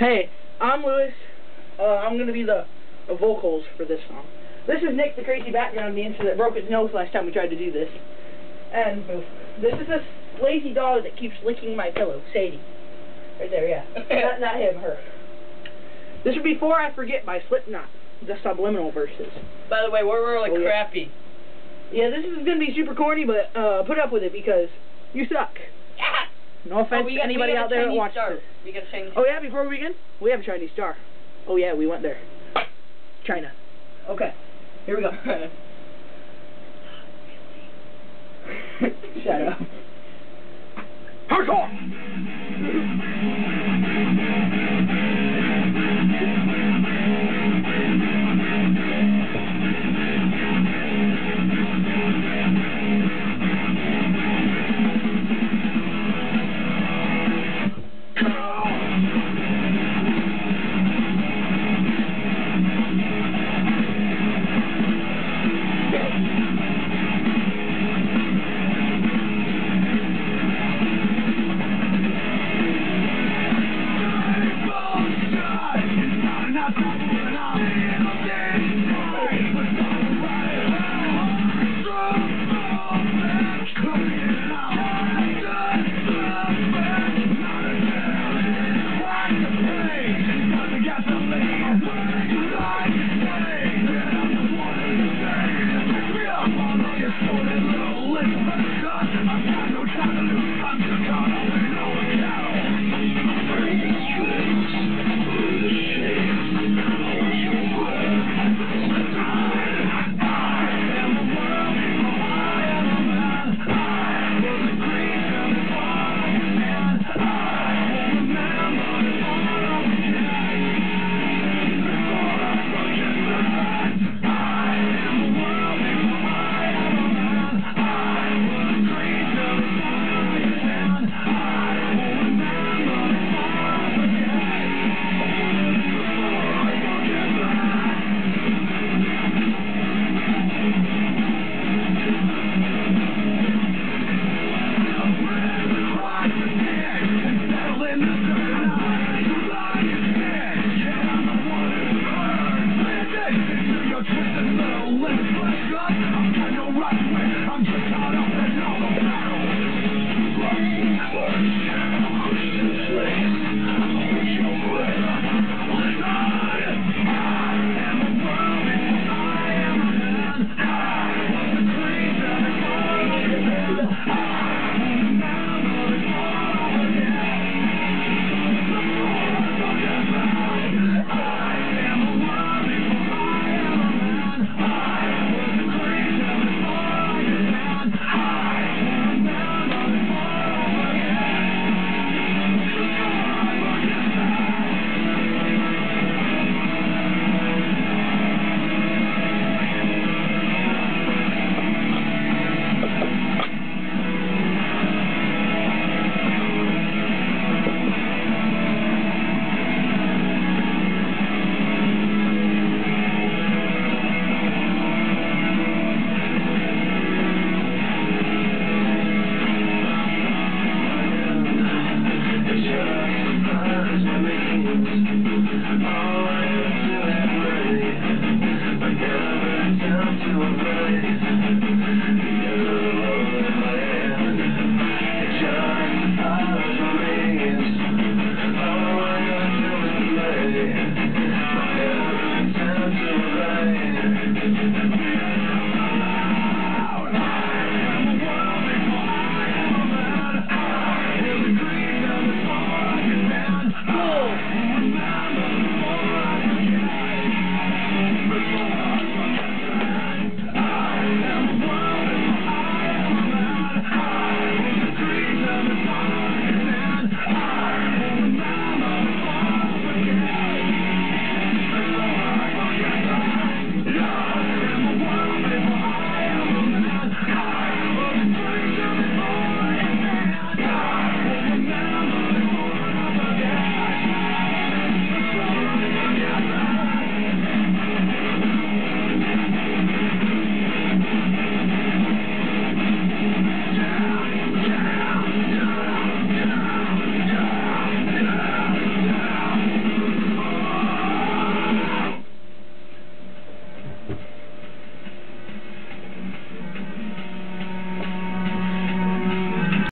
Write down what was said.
Hey, I'm Lewis. I'm going to be the vocals for this song. This is Nick, the crazy background dancer that broke his nose last time we tried to do this. And this is this lazy dog that keeps licking my pillow, Sadie. Right there, yeah. not him, her. This would be Before I Forget by Slipknot, the subliminal verses. By the way, we're really crappy. Yeah, this is going to be super corny, but put up with it because you suck. Yeah. No offense to anybody out there that watches this. We got a Chinese Oh yeah, before we begin, we have a Chinese star. Oh yeah, we went there. China. Okay, here we go. Shut up. Hardcore!